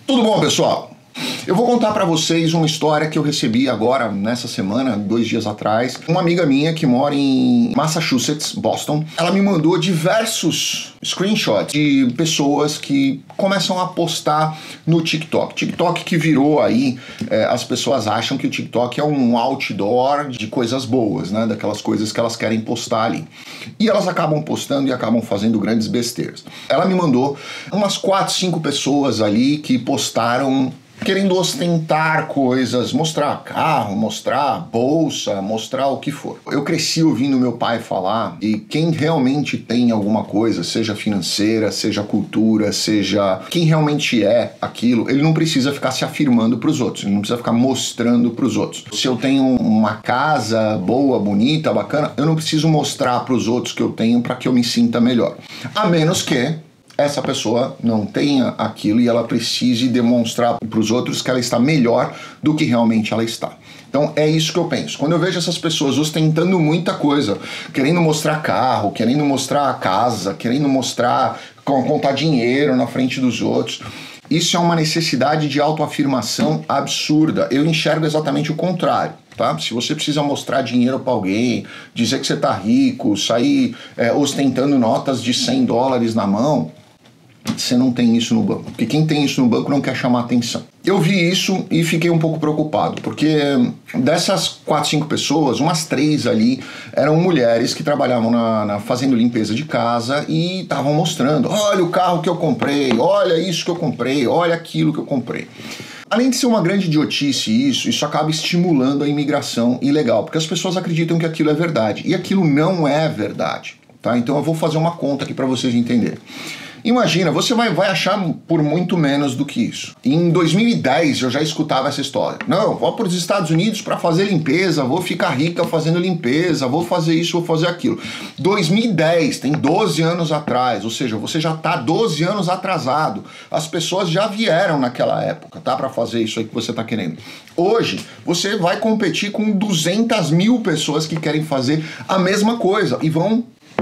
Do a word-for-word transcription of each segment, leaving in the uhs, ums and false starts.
Tudo bom, pessoal? Eu vou contar pra vocês uma história que eu recebi agora, nessa semana, dois dias atrás. Uma amiga minha que mora em Massachusetts, Boston, ela me mandou diversos screenshots de pessoas que começam a postar no TikTok. TikTok que virou aí, é, as pessoas acham que o TikTok é um outdoor de coisas boas, né? Daquelas coisas que elas querem postar ali. E elas acabam postando e acabam fazendo grandes besteiras. Ela me mandou umas quatro, cinco pessoas ali que postaram querendo ostentar coisas, mostrar carro, mostrar bolsa, mostrar o que for. Eu cresci ouvindo meu pai falar, e quem realmente tem alguma coisa, seja financeira, seja cultura, seja quem realmente é aquilo, ele não precisa ficar se afirmando para os outros, ele não precisa ficar mostrando para os outros. Se eu tenho uma casa boa, bonita, bacana, eu não preciso mostrar para os outros que eu tenho para que eu me sinta melhor. A menos que essa pessoa não tenha aquilo e ela precise demonstrar para os outros que ela está melhor do que realmente ela está. Então é isso que eu penso. Quando eu vejo essas pessoas ostentando muita coisa, querendo mostrar carro, querendo mostrar casa, querendo mostrar, contar dinheiro na frente dos outros, isso é uma necessidade de autoafirmação absurda. Eu enxergo exatamente o contrário. Tá? Se você precisa mostrar dinheiro para alguém, dizer que você tá rico, sair é, ostentando notas de cem dólares na mão, você não tem isso no banco. Porque quem tem isso no banco não quer chamar atenção. Eu vi isso e fiquei um pouco preocupado, porque dessas quatro, cinco pessoas, umas três ali eram mulheres que trabalhavam na, na fazendo limpeza de casa e estavam mostrando, olha o carro que eu comprei, olha isso que eu comprei, olha aquilo que eu comprei. Além de ser uma grande idiotice isso, isso acaba estimulando a imigração ilegal, porque as pessoas acreditam que aquilo é verdade, e aquilo não é verdade, tá? Então eu vou fazer uma conta aqui para vocês entenderem. Imagina, você vai, vai achar por muito menos do que isso. Em dois mil e dez eu já escutava essa história. Não, vou para os Estados Unidos para fazer limpeza, vou ficar rica fazendo limpeza, vou fazer isso, vou fazer aquilo. dois mil e dez, tem doze anos atrás, ou seja, você já está doze anos atrasado. As pessoas já vieram naquela época, tá? Para fazer isso aí que você está querendo. Hoje, você vai competir com duzentas mil pessoas que querem fazer a mesma coisa e vão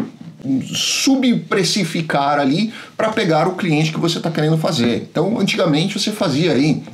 subprecificar ali para pegar o cliente que você está querendo fazer. Então, antigamente você fazia aí,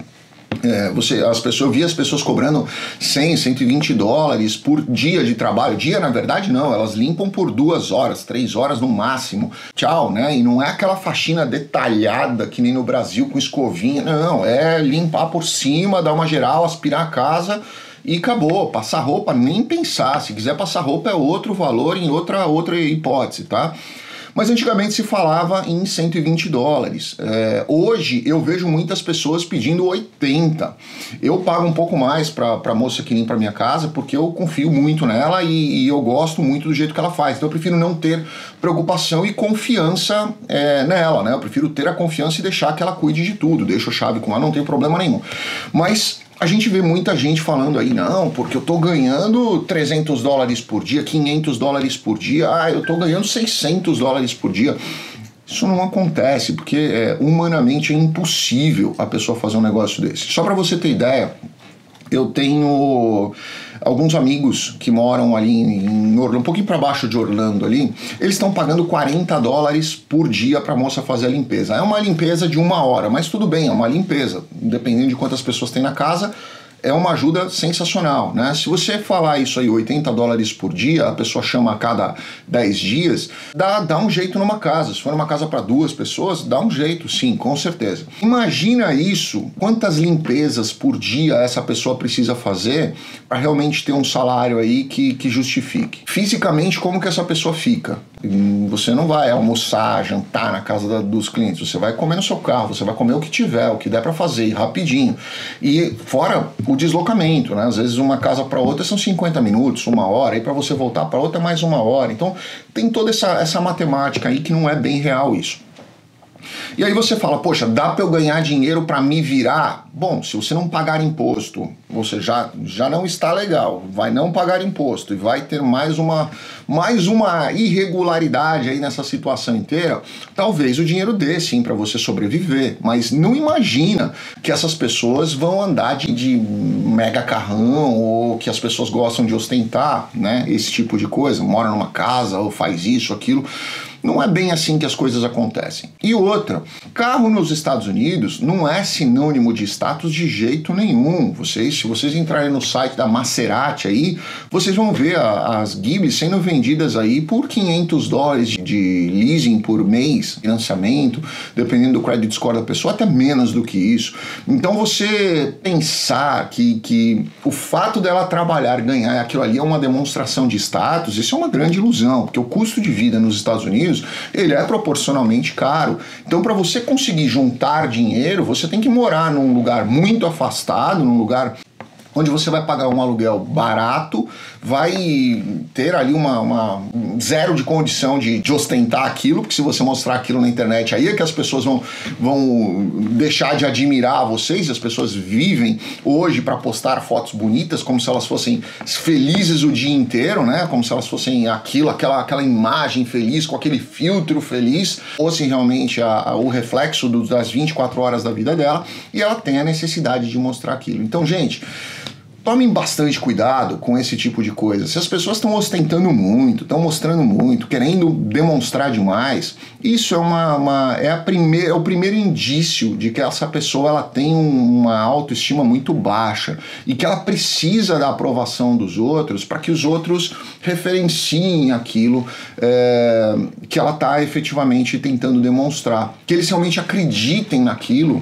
é, você, as pessoas, eu via as pessoas cobrando cem, cento e vinte dólares por dia de trabalho. Dia, na verdade, não, elas limpam por duas horas, três horas no máximo. Tchau, né? E não é aquela faxina detalhada que nem no Brasil com escovinha, não, é limpar por cima, dar uma geral, aspirar a casa e acabou. Passar roupa, nem pensar. Se quiser passar roupa é outro valor em outra, outra hipótese, tá? Mas antigamente se falava em cento e vinte dólares. É, hoje eu vejo muitas pessoas pedindo oitenta. Eu pago um pouco mais para a moça que limpa a minha casa porque eu confio muito nela e, e eu gosto muito do jeito que ela faz. Então eu prefiro não ter preocupação e confiança é, nela, né? Eu prefiro ter a confiança e deixar que ela cuide de tudo. Deixo a chave com ela, não tem problema nenhum. Mas a gente vê muita gente falando aí, não, porque eu tô ganhando trezentos dólares por dia, quinhentos dólares por dia, ah, eu tô ganhando seiscentos dólares por dia. Isso não acontece, porque é, humanamente é impossível a pessoa fazer um negócio desse. Só para você ter ideia, eu tenho alguns amigos que moram ali em Orlando, um pouquinho para baixo de Orlando ali, eles estão pagando quarenta dólares por dia para a moça fazer a limpeza. É uma limpeza de uma hora, mas tudo bem, é uma limpeza, dependendo de quantas pessoas tem na casa, é uma ajuda sensacional, né? Se você falar isso aí, oitenta dólares por dia, a pessoa chama a cada dez dias, dá, dá um jeito numa casa. Se for uma casa para duas pessoas, dá um jeito, sim, com certeza. Imagina isso, quantas limpezas por dia essa pessoa precisa fazer para realmente ter um salário aí que, que justifique. Fisicamente, como que essa pessoa fica? Você não vai almoçar, jantar na casa da, dos clientes, você vai comer no seu carro, você vai comer o que tiver, o que der para fazer, rapidinho. E fora o deslocamento, né? Às vezes uma casa para outra são cinquenta minutos, uma hora, e para você voltar para outra é mais uma hora. Então tem toda essa, essa matemática aí que não é bem real isso. E aí você fala, poxa, dá para eu ganhar dinheiro para me virar? Bom, se você não pagar imposto, você já, já não está legal, vai não pagar imposto e vai ter mais uma, mais uma irregularidade aí nessa situação inteira, talvez o dinheiro dê sim para você sobreviver, mas não imagina que essas pessoas vão andar de, de mega carrão ou que as pessoas gostam de ostentar, né, esse tipo de coisa, mora numa casa ou faz isso, aquilo. Não é bem assim que as coisas acontecem. E outra, Carro nos Estados Unidos não é sinônimo de status de jeito nenhum. Vocês, se vocês entrarem no site da Maserati aí, vocês vão ver a, as Ghibli sendo vendidas aí por quinhentos dólares de, de leasing por mês, financiamento, dependendo do credit score da pessoa, até menos do que isso. Então você pensar que, que o fato dela trabalhar, ganhar aquilo ali é uma demonstração de status, isso é uma grande ilusão, porque o custo de vida nos Estados Unidos, ele é proporcionalmente caro. Então, para você conseguir juntar dinheiro, você tem que morar num lugar muito afastado, num lugar onde você vai pagar um aluguel barato, vai ter ali uma, uma zero de condição de, de ostentar aquilo, porque se você mostrar aquilo na internet, aí é que as pessoas vão, vão deixar de admirar vocês, e as pessoas vivem hoje para postar fotos bonitas, como se elas fossem felizes o dia inteiro, né? Como se elas fossem aquilo, aquela, aquela imagem feliz, com aquele filtro feliz, fosse realmente a, a, o reflexo do, das vinte e quatro horas da vida dela, e ela tem a necessidade de mostrar aquilo. Então, gente, tomem bastante cuidado com esse tipo de coisa. Se as pessoas estão ostentando muito, estão mostrando muito, querendo demonstrar demais, isso é, uma, uma, é, a primeir, é o primeiro indício de que essa pessoa ela tem uma autoestima muito baixa e que ela precisa da aprovação dos outros para que os outros referenciem aquilo é, que ela está efetivamente tentando demonstrar. Que eles realmente acreditem naquilo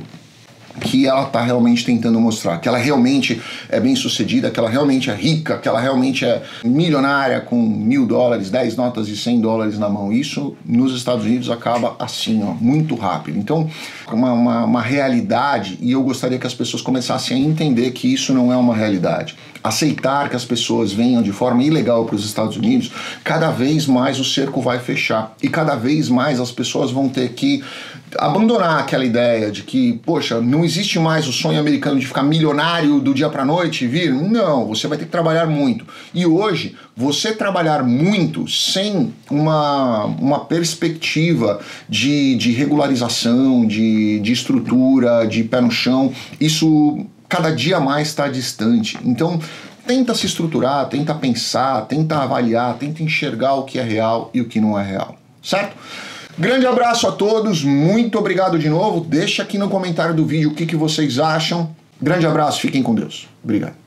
que ela está realmente tentando mostrar, que ela realmente é bem sucedida, que ela realmente é rica, que ela realmente é milionária com mil dólares, dez notas de cem dólares na mão. Isso nos Estados Unidos acaba assim, ó, muito rápido. Então, uma, uma, uma realidade, e eu gostaria que as pessoas começassem a entender que isso não é uma realidade. Aceitar que as pessoas venham de forma ilegal para os Estados Unidos, cada vez mais o cerco vai fechar e cada vez mais as pessoas vão ter que abandonar aquela ideia de que, poxa, não existe mais o sonho americano de ficar milionário do dia para a noite e vir. Não, você vai ter que trabalhar muito. E hoje, você trabalhar muito sem uma, uma perspectiva de, de regularização, de, de estrutura, de pé no chão, isso cada dia mais está distante. Então, tenta se estruturar, tenta pensar, tenta avaliar, tenta enxergar o que é real e o que não é real, certo? Grande abraço a todos, muito obrigado de novo. Deixa aqui no comentário do vídeo o que, que vocês acham. Grande abraço, fiquem com Deus. Obrigado.